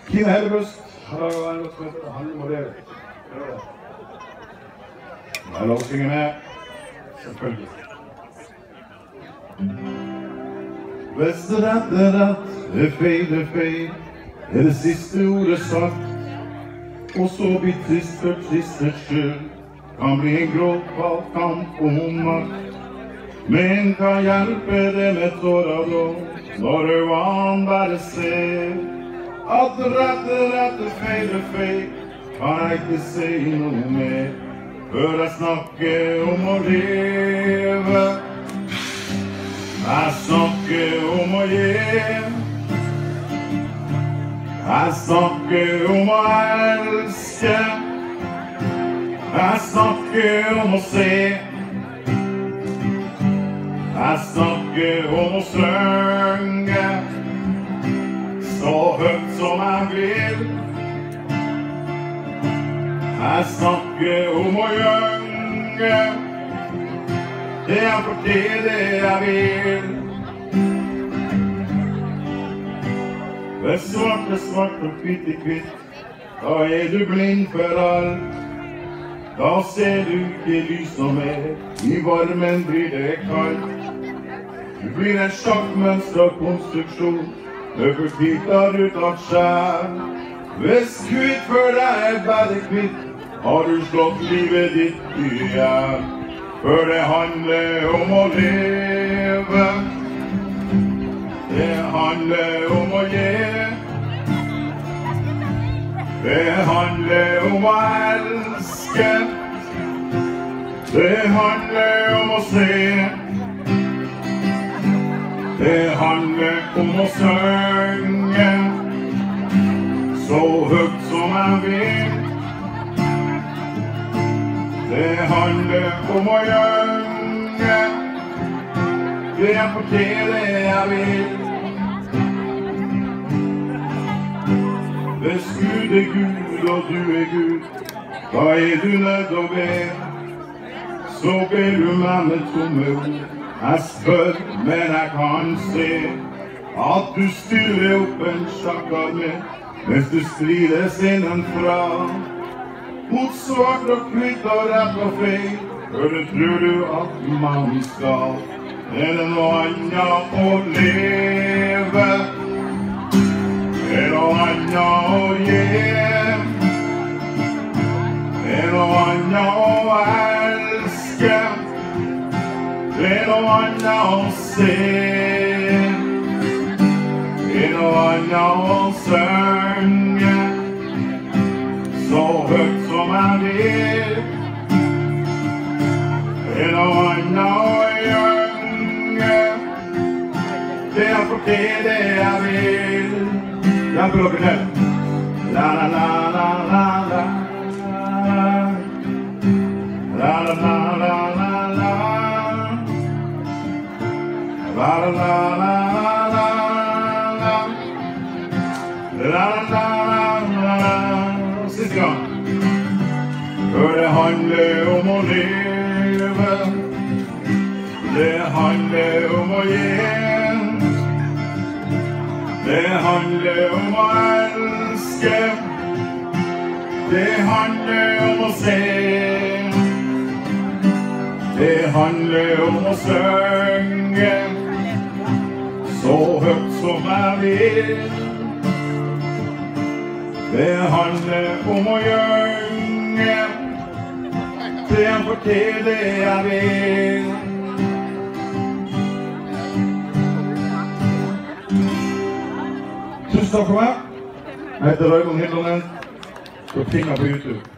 Kine Hellebust har en låt som heter «Han må leve». Det er lov å synge med, selvfølgelig. Hvis det rett, er feil, er det siste ordet sagt. Og så blir trist for tristens skyld, kan bli en gråt kamp om makt. Men kan hjelpe det med tårer da, når øynene bare ser at rett er feil, kan jeg ikke si noe mer, før jeg snakker om å leve. Jeg snakker om å gi, jeg snakker om å elske, jeg snakker om å se, jeg snakker om å synge så høyt som jeg vil. Jeg snakker om å gynge, det er fordi det jeg vil. Det er svart og kvitt, da er du blind for alt. Da ser du ikke lys noe mer, i varmen blir det kaldt. Du blir en sjakkmønstret konstruksjon, løper kvitter ut av skjær. Hvis kvitt for deg er bare kvitt, har du slått livet ditt i hjel. For det handler om å leve, det handler om å gi, det handler om å elske, det handler om å se, det handler om å synge så høyt som jeg vil. Det handler om å gynge, det er fordi det jeg vil. Hvis Gud er Gud og du er Gud, da er du nødt å be. Så ber du meg med tomme ord. Jeg spør, men jeg kan se at du stiller opp en sjakkarme mens du strides innenfra. Mot svart og kvitt og rett og feil, for det tror du at man skal. Er det noe annet å leve, er det noe annet å gi, er det noe annet å elske, det er noe annet å se, det er noe annet å synge så høyt som jeg vil. Det er noe annet å gynge, det er fordi det jeg vil. Hjelper dere til? La la la la la la, la la la la la la, la la la la la, la la la la. Siste gang. For det handler om å leve, det handler om å gi, det handler om å elske, det handler om å se, det handler om å synge så høyt som jeg vil. Det handler om å gynge, det er fordi det jeg vil. Tusen takk for meg. Jeg heter Raymond Hildånen. På Tinga på YouTube.